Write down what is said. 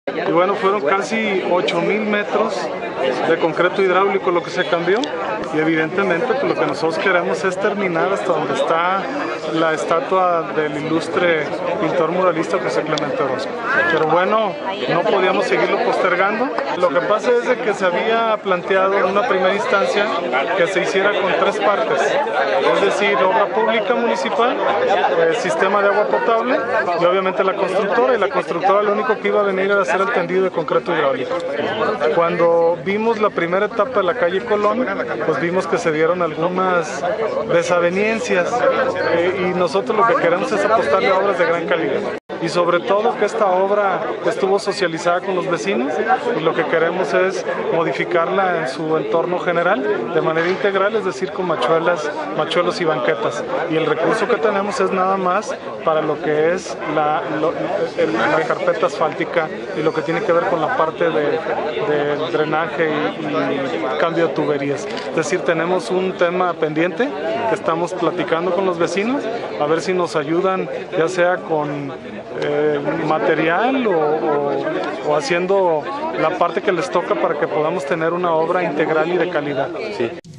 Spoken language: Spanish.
Y bueno, fueron casi 8,000 metros de concreto hidráulico lo que se cambió, y evidentemente pues, lo que nosotros queremos es terminar hasta donde está la estatua del ilustre pintor muralista José Clemente Orozco. Pero bueno, no podíamos seguirlo postergando. Lo que pasa es de que se había planteado en una primera instancia que se hiciera con 3 partes, es decir, obra pública municipal, sistema de agua potable y obviamente la constructora, y la constructora lo único que iba a venir era hacer el tendido de concreto hidráulico. Cuando vimos la primera etapa de la calle Colón, pues vimos que se dieron algunas desavenencias y nosotros lo que queremos es apostarle a obras de gran calidad. Y sobre todo que esta obra estuvo socializada con los vecinos, y lo que queremos es modificarla en su entorno general de manera integral, es decir, con machuelos y banquetas. Y el recurso que tenemos es nada más para lo que es la carpeta asfáltica y lo que tiene que ver con la parte de drenaje y cambio de tuberías. Es decir, tenemos un tema pendiente que estamos platicando con los vecinos, a ver si nos ayudan, ya sea con material o haciendo la parte que les toca para que podamos tener una obra integral y de calidad. Sí.